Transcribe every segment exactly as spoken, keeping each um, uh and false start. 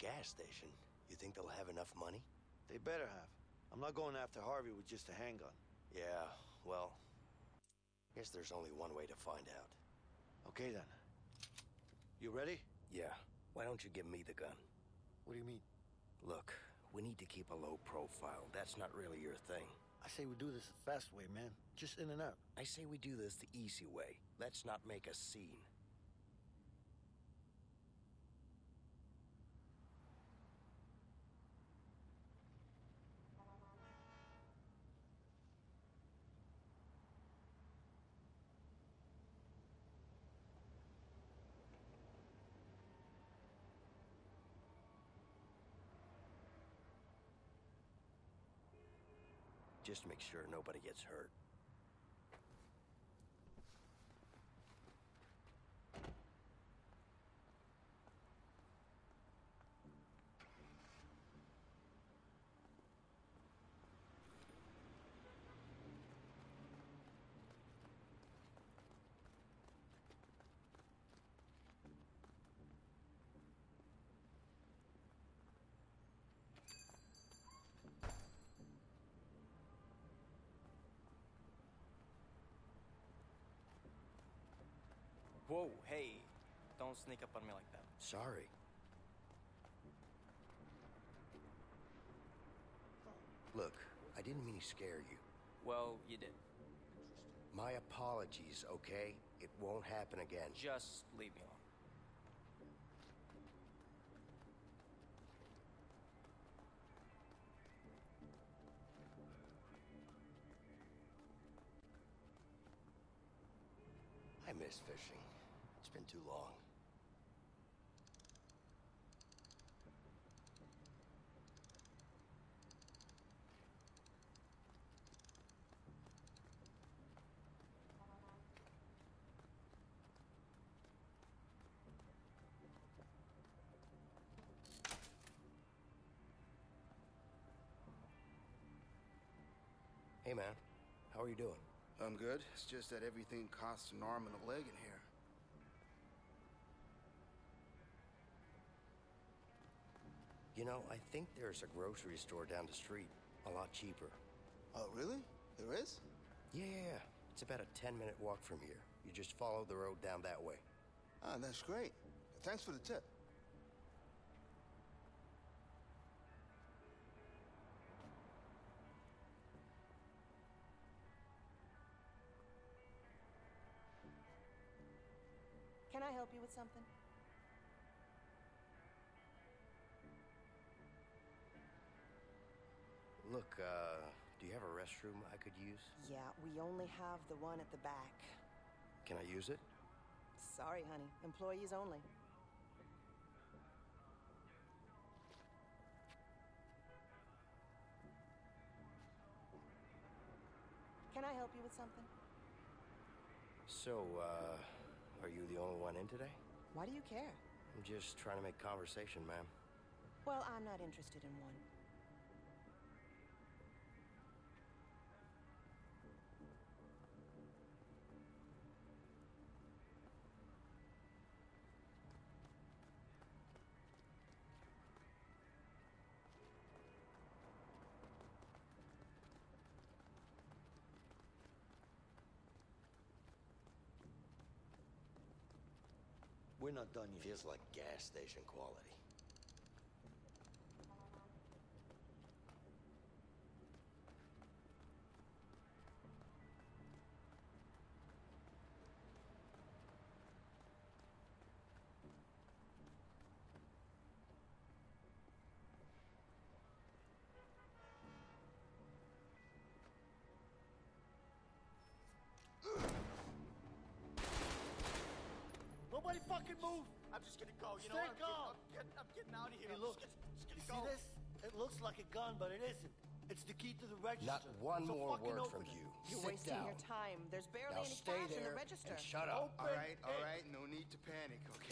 gas station. You think they'll have enough money? They better have. I'm not going after Harvey with just a handgun. Yeah, well, guess there's only one way to find out. Okay then. You ready? Yeah. Why don't you give me the gun? What do you mean? Look, we need to keep a low profile. That's not really your thing. I say we do this the fast way, man. Just in and out. I say we do this the easy way. Let's not make a scene. Just make sure nobody gets hurt. Whoa, hey, don't sneak up on me like that. Sorry. Look, I didn't mean to scare you. Well, you did. My apologies, okay? It won't happen again. Just leave me alone. I miss fishing. It's been too long. Hey, man. How are you doing? I'm good. It's just that everything costs an arm and a leg in here. You know, I think there's a grocery store down the street. A lot cheaper. Oh, really? There is? Yeah, yeah, yeah. It's about a ten-minute walk from here. You just follow the road down that way. Ah, that's great. Thanks for the tip. Can I help you with something? Look, uh, do you have a restroom I could use? Yeah, we only have the one at the back. Can I use it? Sorry, honey. Employees only. Can I help you with something? So, uh, are you the only one in today? Why do you care? I'm just trying to make conversation, ma'am. Well, I'm not interested in one. We're not done yet. Feels like gas station quality. Nobody fucking move! I'm just gonna go, you Stay know what? I'm, calm. getting, I'm, getting, I'm getting out of here. Hey, I'm look. just, gonna- just You gonna see go. this? It looks like a gun, but it isn't. It's the key to the register. Not one So more fucking word open from it. you. You're Sit wasting down. your time. There's barely Now any stay cash in there the register. and shut up. Open All right, all it. right. No need to panic, okay?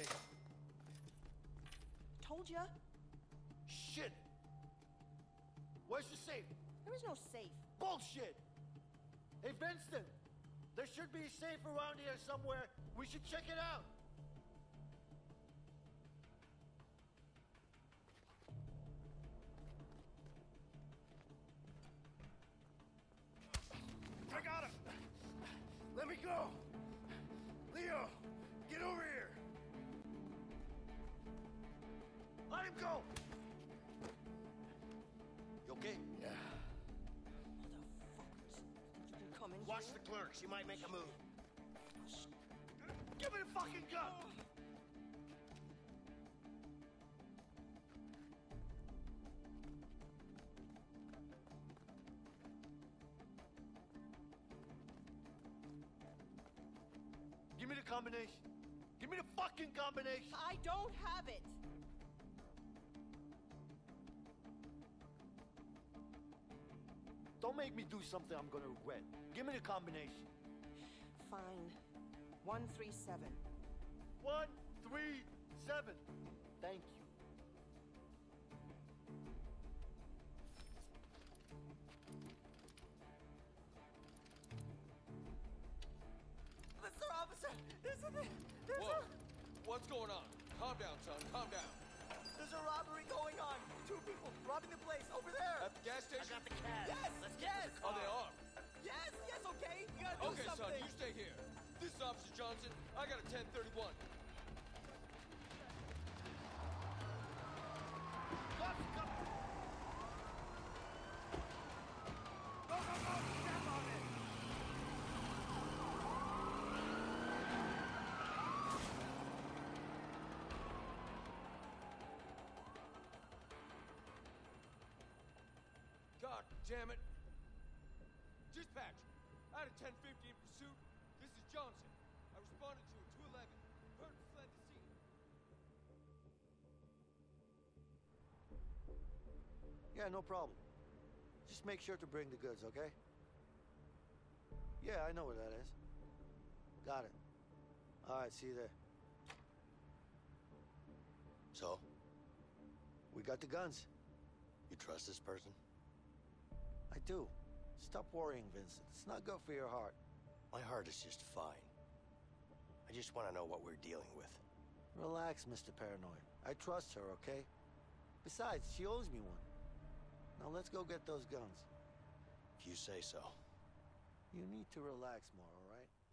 Told ya. Shit! Where's the safe? There is no safe. Bullshit! Hey, Vincent! There should be a safe around here somewhere. We should check it out. go! Leo, get over here! Let him go! You okay? Yeah. Motherfuckers. You can come in Watch here? the clerk. She might make a move. Give me the fucking gun! Give me the combination. Give me the fucking combination. I don't have it. Don't make me do something I'm gonna regret. Give me the combination. Fine. One three seven. One, three, seven. Thank you. Mister Officer, there's a there's Whoa. a What's going on? Calm down, son. Calm down. there's a robbery going on. Two people robbing the place over there. At the gas I station? got the cash. Yes, Let's get yes. to the Oh, car. they are. Yes, yes, okay. You gotta do Okay, son, something. you stay here. This is Officer Johnson. I got a ten thirty-one. Cops, come. Go, go, go! Step on it! God damn it. Dispatch, out of ten fifty in pursuit. This is Johnson. I responded to a two eleven. Burton fled the scene. Yeah, no problem. Just make sure to bring the goods, okay? Yeah, I know where that is. Got it. All right, see you there. So, We got the guns. you trust this person? I do. Stop worrying, Vincent. It's not good for your heart. My heart is just fine. I just want to know what we're dealing with. Relax, Mister Paranoid. I trust her, okay? Besides, she owes me one. Now let's go get those guns. If you say so. You need to relax more, all right?